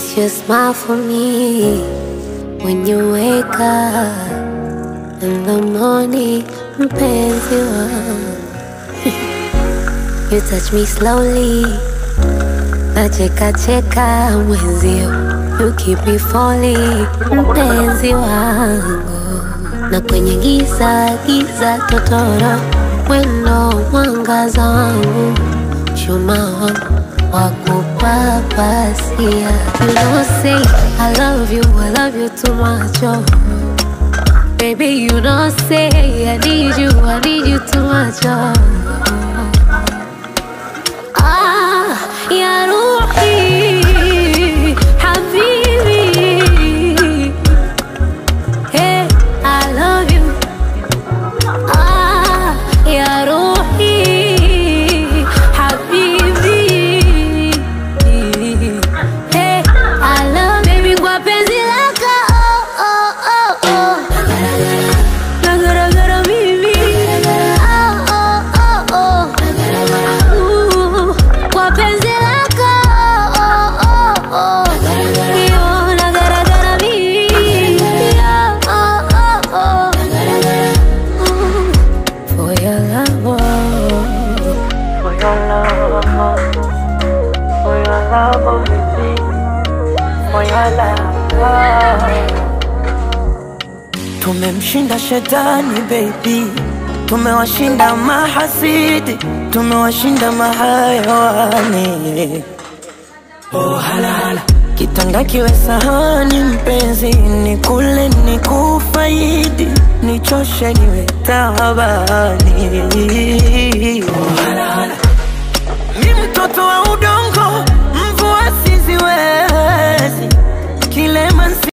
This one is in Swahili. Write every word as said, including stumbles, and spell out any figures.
It's your smile for me when you wake up in the morning, mpenzi wangu. You touch me slowly, nacheka cheka mwenzio. You keep me falling, mpenzi wangu. Na kwenye giza, giza totoro, wendo mwangaza wangu. Chuma wangu wakupapasia. You don't say I love you, I love you too much, oh. Baby, you don't say I need you, I need you too much, oh. Ah, ya ruhi, habibi. Hey, I love you. Ah, ya ruhi, habibi. Hey, I love baby kwa penzi lako, oh, oh, oh, oh. Nagara gara mimi, oh, oh, oh, oh. Ooh, kwa penzi lako, oh, oh, oh. Yo, nagara gara mimi, oh, oh, oh, oh. Ooh, for your love, oh. For your love, for your love, oh baby, for your love. Tumemshinda shetani baby, tumewashinda mahasidi, tumewashinda mahayawani. Oh hala hala, kitanda kiwe sahani mpenzi, nikule nikufaidi, nichoshe niwe tabani. Oh hala